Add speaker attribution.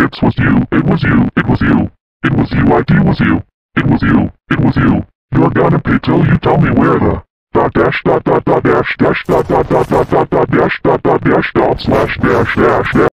Speaker 1: It was you, it was you, it was you. It was you, ID was you. It was you, it was you. You're gonna pay till you tell me where the dot dash dot dot dot dash dash dot dot dot dot dot dot dash dot dot dash dot slash dash dash dash.